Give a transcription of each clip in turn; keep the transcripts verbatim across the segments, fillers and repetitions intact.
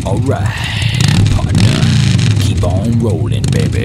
Alright, partner, keep on rolling, baby.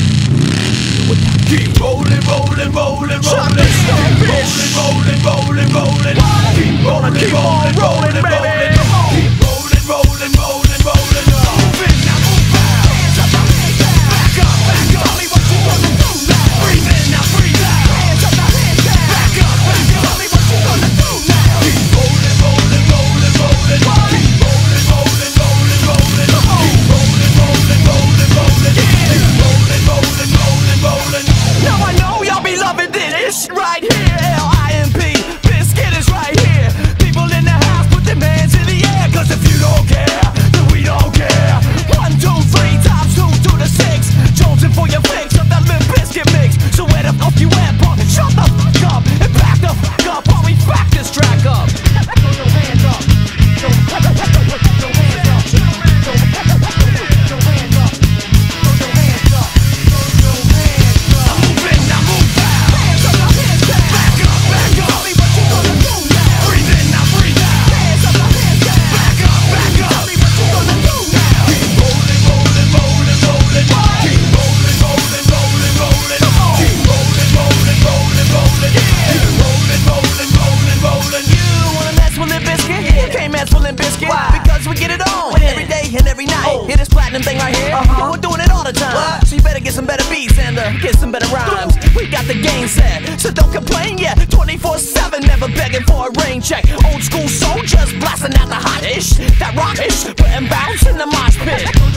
Keep rolling, rolling, rolling, rolling. Keep rolling, rolling, rolling, rolling. Keep rolling, keep on rolling, baby. Keep rolling, rolling, rolling, rolling. Moving, now move out. Hands up, hands down. Back up, back up. Tell me what you gonna do now. Breathe in, now breathe out. Hands up, hands down. Back up, back up. Tell me what you gonna do now. Keep rolling, rolling, rolling, rolling. Keep rolling, rolling, rolling, rolling. Keep rolling, rolling, rolling, rolling. Keep rolling, rolling, rolling, rolling. Now I know y'all be loving this right here. L I M P, Bizkit is right here. People in the house, put them hands in the air. Cause if you don't care, then we don't care. One, two, three, times two to the six. Jonesing for your fix of that Limp Bizkit mix. So where the fuck you at, punk? Shut the fuck up and back the fuck up while we back this track up. Throw your hands up. Throw your hands up. Throw your hands up. Throw your hands up. Throw your hands up. Because we get it on every day and every night. Oh. Hear this platinum thing right here? Uh-huh. We're doing it all the time. What? So you better get some better beats and uh, get some better rhymes. We got the game set, so don't complain yet. twenty-four seven, never begging for a rain check. Old school soldiers blasting out the hot ish, that rock ish, putting bounce in the mosh pit.